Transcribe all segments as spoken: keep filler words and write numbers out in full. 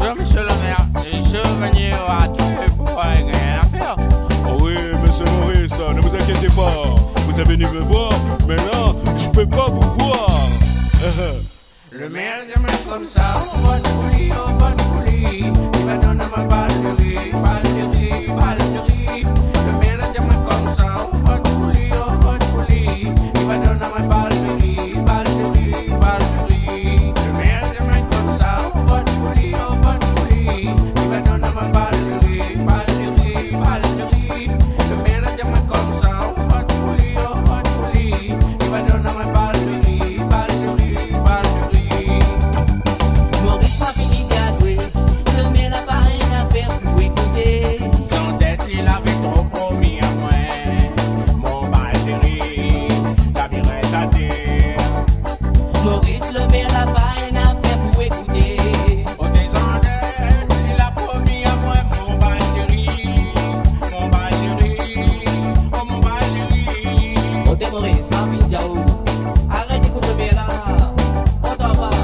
Bonjour monsieur le maire, je veux venir à tout pour rien à faire. Oh oui, monsieur Maurice, ne vous inquiétez pas. Vous avez venu me voir, mais là, je peux pas vous voir. Le maire j'aimerais comme ça, on va te couler, on va te couler. Il va donner ma balle de riz, balle de riz, balle de riz. Le maire j'aimerais comme ça, on va te couler, on va te couler. Il va donner ma balle de riz, balle de riz, balle de riz. Le maire j'aimerais comme ça, on va te couler, on va te couler. Il va donner ma balle de riz, balle de riz, balle de riz. Le maire j'aimerais comme ça, on va te couler, on va te couler. Il va donner ma balle de riz, balle de riz, balle de riz. Maurice m'a fini d'adouer, le maire n'a pas rien à faire pour écouter. Zendette, il avait trop promis à moi. Mon bal de riz, la virette à terre. Maurice, le maire n'a pas rien à faire pour écouter. Oh, t'es Zendette, il a promis à moi mon bal de riz. Mon bal de riz, oh mon bal de riz. Oh, t'es Maurice, m'a fini d'adouer. Arrête d'écouter le maire là, on t'en va.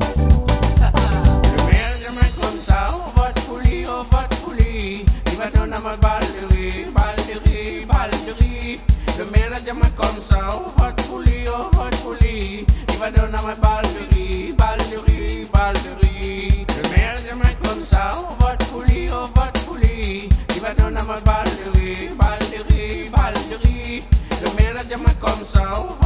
Le maire j'aimerais comme ça, on va te couler, on va te couler. Il va donner ma balle de riz, balle de riz, balle de riz. Le maire j'aimerais comme ça, on va te couler, on va te couler. Il va donner ma balle de riz, balle de riz, balle de riz. Le maire j'aimerais comme ça, on va te couler, on va te couler. Il va donner ma balle de riz, balle de riz, balle de riz. Le maire j'aimerais comme ça, on va